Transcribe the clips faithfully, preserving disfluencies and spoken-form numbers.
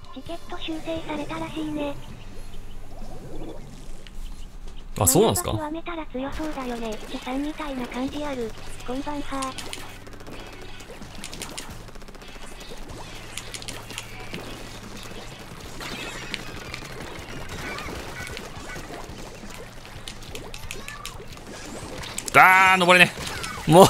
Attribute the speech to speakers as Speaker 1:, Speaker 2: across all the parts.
Speaker 1: チケット修正されたらしいね。
Speaker 2: あ、そうなんすか。
Speaker 1: 極めたら強そうだよね。チさんみたいな感じある。こんばんは。
Speaker 2: あー、登れね。もう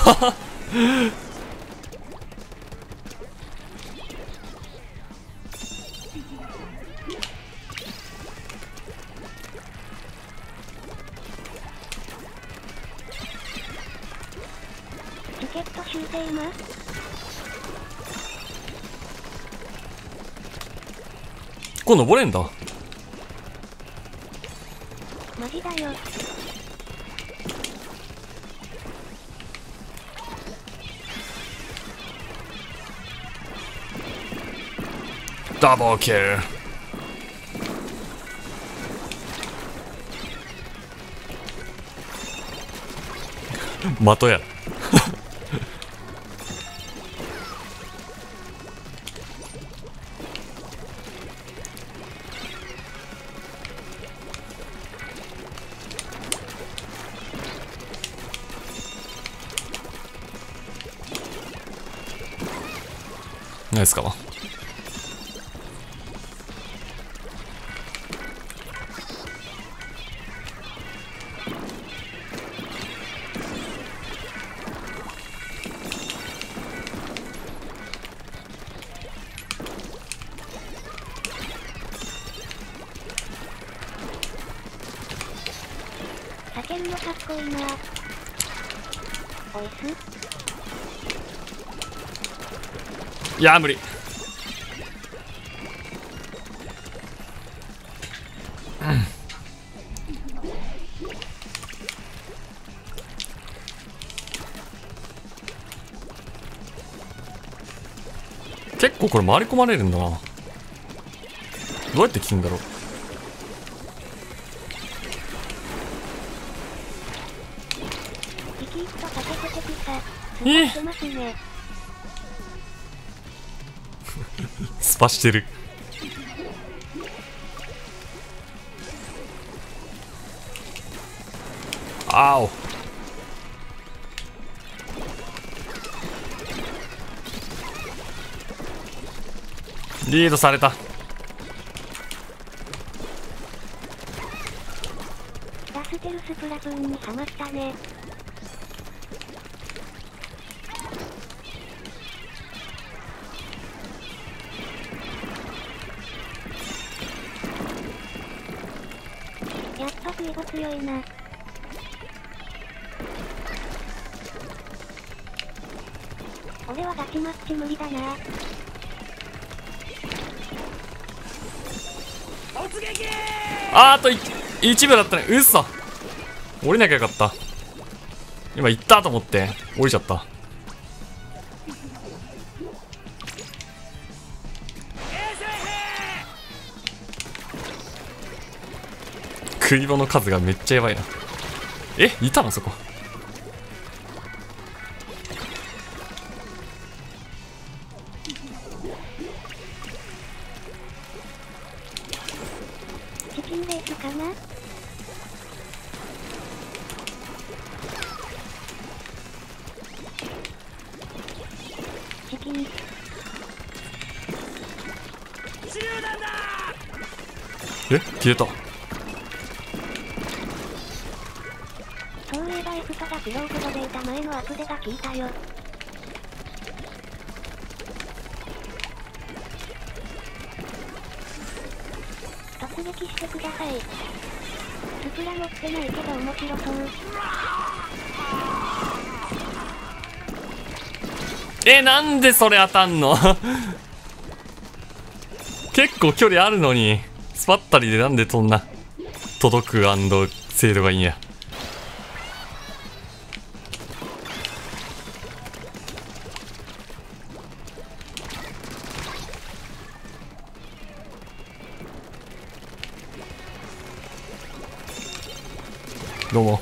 Speaker 1: チケット修正今
Speaker 2: これ登れんだ。
Speaker 1: マジだよ。
Speaker 2: ダブルキル。的や。ナイスかな。
Speaker 1: 避けるのかっこいいな。おいす。
Speaker 2: いやー無理。結構これ回り込まれるんだな。どうやって切るんだろう。
Speaker 1: 生き生きと避けててきさ。
Speaker 2: え
Speaker 1: 使ってますね。
Speaker 2: スパしてる。あお。リードされた。
Speaker 1: ラステルスプラトゥーンにハマったね。やっぱフイゴ強いな。俺はガチマッチ無理だな。
Speaker 2: あーあといちびょうだったね。うっそ。降りなきゃよかった。今行ったと思って降りちゃった。クリボの数がめっちゃやばいな。え、いたのそこ。
Speaker 1: チキンレースかな。チキン。
Speaker 2: え、消えた。
Speaker 1: そういえばエクソが拾うことでいた前のアプデが効いたよ。突撃してください。スプラ持ってないけど面白そう。
Speaker 2: え、なんでそれ当たんの結構距離あるのにスパッタリでなんでそんな届く&精度がいいんや。どうも。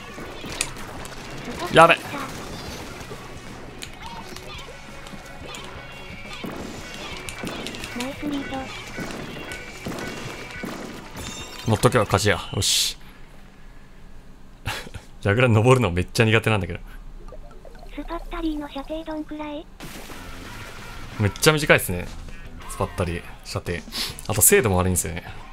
Speaker 2: やべ。
Speaker 1: スリート。
Speaker 2: 乗っとけば勝ちや。よし。ジャグラー登るのめっちゃ苦手なんだけど。
Speaker 1: スパッタリーの射程どんくらい？
Speaker 2: めっちゃ短いですね。スパッタリー、射程。あと精度も悪いんですよね。